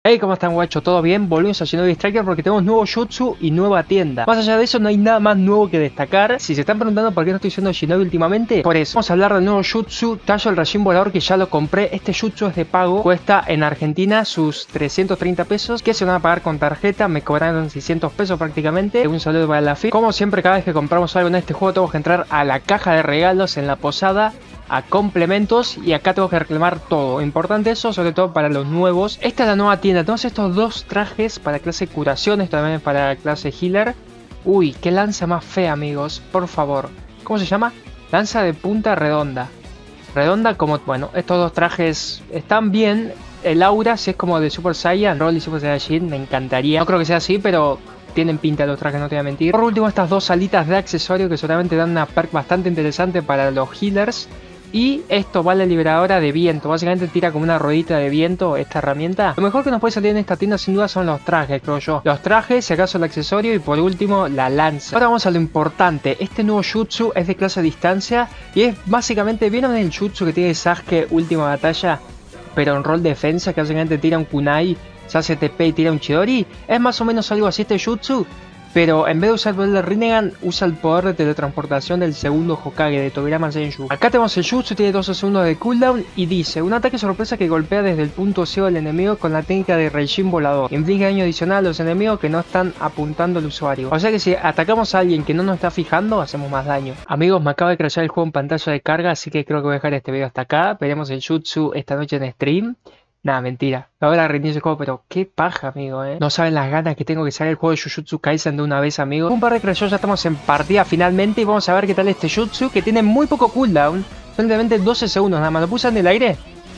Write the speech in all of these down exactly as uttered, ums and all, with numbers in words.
Hey, ¿cómo están, guacho? ¿Todo bien? Volvimos a Shinobi Striker porque tenemos nuevo jutsu y nueva tienda. Más allá de eso, no hay nada más nuevo que destacar. Si se están preguntando por qué no estoy haciendo Shinobi últimamente, por eso. Vamos a hablar del nuevo jutsu, Tallo el Rayín Volador, que ya lo compré. Este jutsu es de pago. Cuesta en Argentina sus trescientos treinta pesos, que se van a pagar con tarjeta. Me cobraron seiscientos pesos prácticamente. Un saludo para la F I. Como siempre, cada vez que compramos algo en este juego, tenemos que entrar a la caja de regalos en la posada, a complementos, y acá tengo que reclamar todo. Importante eso, sobre todo para los nuevos. Esta es la nueva tienda. Tenemos estos dos trajes para clase curación, esto también para clase healer. Uy, qué lanza más fea, amigos, por favor. ¿Cómo se llama? Lanza de punta redonda. Redonda como... Bueno, estos dos trajes están bien. El aura, si es como de Super Saiyan, Roll y Super Saiyajin, me encantaría. No creo que sea así, pero... tienen pinta los trajes, no te voy a mentir. Por último, estas dos alitas de accesorio que seguramente dan una perk bastante interesante para los healers. Y esto vale liberadora de viento. Básicamente tira como una ruedita de viento esta herramienta. Lo mejor que nos puede salir en esta tienda sin duda son los trajes, creo yo. Los trajes, si acaso el accesorio, y por último la lanza. Ahora vamos a lo importante. Este nuevo jutsu es de clase a distancia y es básicamente... ¿vieron el jutsu que tiene Sasuke última batalla? Pero en rol defensa, que básicamente tira un kunai, se hace T P y tira un Chidori. Es más o menos algo así este jutsu, pero en vez de usar el poder de Rinnegan, usa el poder de teletransportación del segundo Hokage, de Tobirama Senju. Acá tenemos el jutsu, tiene doce segundos de cooldown y dice: un ataque sorpresa que golpea desde el punto ciego del enemigo con la técnica de Rayín Volador. Inflige daño adicional a los enemigos que no están apuntando al usuario. O sea que si atacamos a alguien que no nos está fijando, hacemos más daño. Amigos, me acaba de crashear el juego en pantalla de carga, así que creo que voy a dejar este video hasta acá. Veremos el jutsu esta noche en stream. Nada, mentira. Ahora reinicio el juego, pero qué paja, amigo, eh. No saben las ganas que tengo que salir el juego de Jujutsu Kaisen de una vez, amigo. Un par de crasheos, ya estamos en partida finalmente. Y vamos a ver qué tal este jutsu, que tiene muy poco cooldown. Solamente doce segundos nada más. ¿Lo puse en el aire?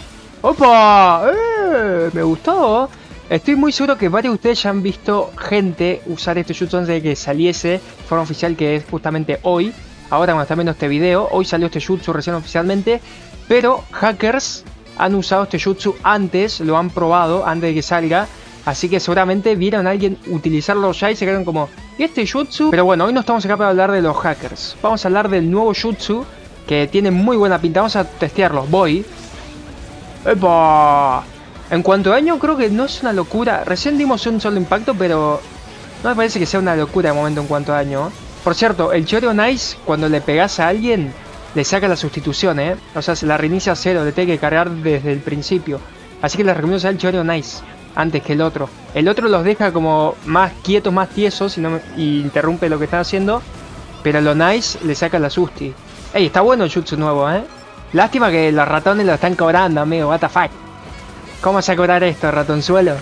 ¡Opa! ¡Eh! Me gustó. Estoy muy seguro que varios de ustedes ya han visto gente usar este jutsu antes de que saliese de forma oficial, que es justamente hoy. Ahora cuando están viendo este video, hoy salió este jutsu recién oficialmente. Pero hackers han usado este jutsu antes, lo han probado antes de que salga. Así que seguramente vieron a alguien utilizarlo ya y se quedaron como: ¿y este jutsu? Pero bueno, hoy no estamos acá para hablar de los hackers. Vamos a hablar del nuevo jutsu, que tiene muy buena pinta. Vamos a testearlos. Voy. ¡Epa! En cuanto a daño, creo que no es una locura. Recién dimos un solo impacto, pero no me parece que sea una locura de momento en cuanto a daño. Por cierto, el Choreo Nice, cuando le pegas a alguien, le saca la sustitución, eh. O sea, se la reinicia a cero, le tiene que cargar desde el principio. Así que les recomiendo usar el Choreo Nice antes que el otro. El otro los deja como más quietos, más tiesos, y, no, y interrumpe lo que están haciendo. Pero lo Nice le saca la susti. Ey, está bueno el jutsu nuevo, eh. Lástima que los ratones lo están cobrando, amigo. What the fuck. ¿Cómo vas a cobrar esto, ratonzuelo?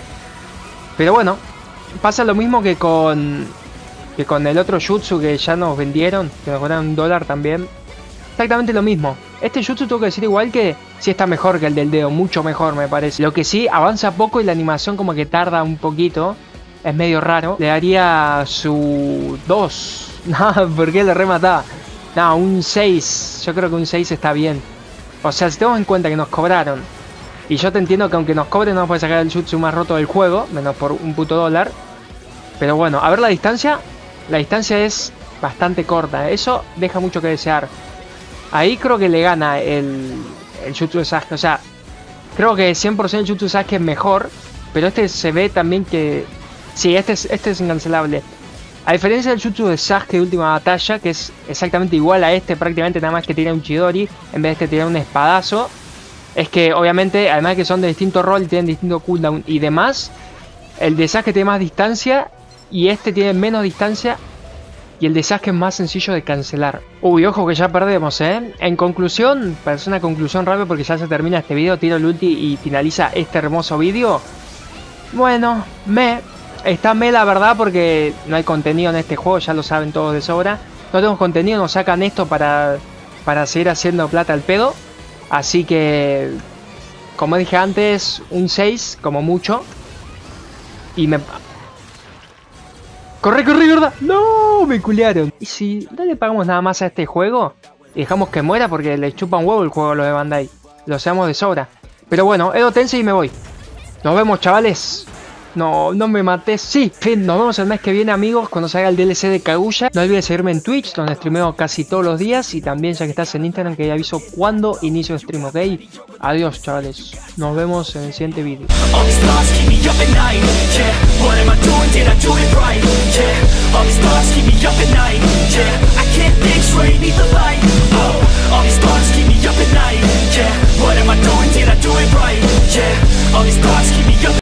Pero bueno, pasa lo mismo que con que con el otro jutsu que ya nos vendieron, que nos cobraron un dólar también. Exactamente lo mismo. Este jutsu tengo que decir igual que sí está mejor que el del dedo, mucho mejor me parece. Lo que sí, avanza poco y la animación como que tarda un poquito. Es medio raro. Le daría su dos. No, ¿por qué le remataba? No, un seis. Yo creo que un seis está bien. O sea, si tenemos en cuenta que nos cobraron, y yo te entiendo que aunque nos cobren no nos puede sacar el jutsu más roto del juego, menos por un puto dólar. Pero bueno, a ver la distancia. La distancia es bastante corta. Eso deja mucho que desear. Ahí creo que le gana el, el jutsu de Sasuke. O sea, creo que cien por ciento el jutsu de Sasuke es mejor. Pero este se ve también que... sí, este es, este es incancelable. A diferencia del jutsu de Sasuke de última batalla, que es exactamente igual a este, prácticamente nada más que tira un Chidori en vez de este tirar un espadazo. Es que obviamente, además de que son de distinto rol, tienen distinto cooldown y demás, el de Sasuke tiene más distancia y este tiene menos distancia. Y el de Sasuke es más sencillo de cancelar. Uy, ojo que ya perdemos, ¿eh? En conclusión, para hacer una conclusión rápida porque ya se termina este video, tiro el ulti y finaliza este hermoso video. Bueno, me... está me la verdad porque no hay contenido en este juego, ya lo saben todos de sobra. No tenemos contenido, nos sacan esto para, para seguir haciendo plata al pedo. Así que, como dije antes, un seis como mucho. Y me... ¡corre, corre, gorda! ¡No! Me culearon. ¿Y si no le pagamos nada más a este juego? Y dejamos que muera porque le chupa un huevo el juego a los de Bandai. Lo sabemos de sobra. Pero bueno, Edo Tensei y me voy. Nos vemos, chavales. No, no me maté. Sí, fin, nos vemos el mes que viene, amigos, cuando salga el D L C de Kaguya. No olvides seguirme en Twitch, donde streameo casi todos los días. Y también, ya que estás en Instagram, que ya aviso cuando inicio el stream, ¿ok? Adiós, chavales. Nos vemos en el siguiente vídeo.